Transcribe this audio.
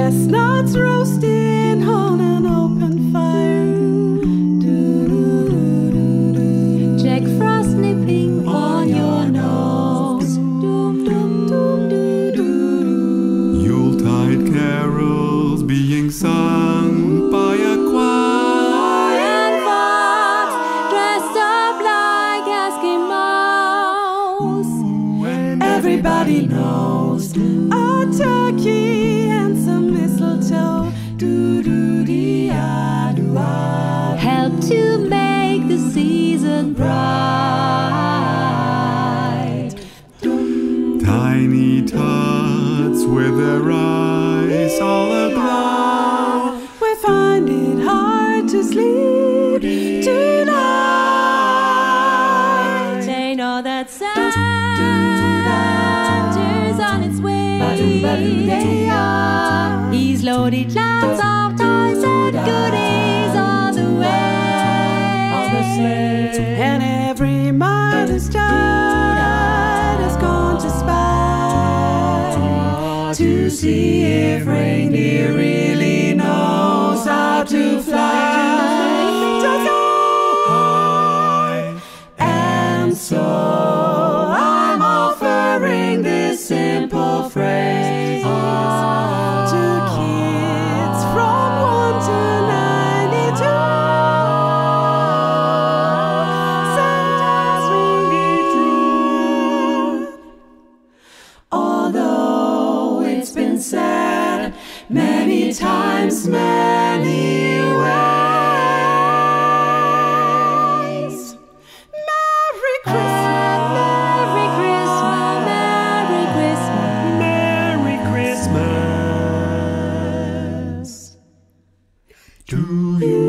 chestnuts roasting on an open fire. Jack Frost nipping on your nose. Yuletide carols being sung by a choir. And fox dressed up like Eskimos. Everybody knows a turkey and some mistletoe. Help to make the season bright. Tiny tots with their eyes all aglow. We find it hard to sleep tonight. They know that Santa's on its way. He's loaded lots of toys and goodies on the way. And every mother's child has gone to spy to see if reindeer really knows how to fly. Just high. And so I'm offering this simple phrase to kids from 1 to 92. Santa's really true. Although it's been said many times, many ways. Merry Christmas, Merry Christmas, Merry Christmas. Merry Christmas to you.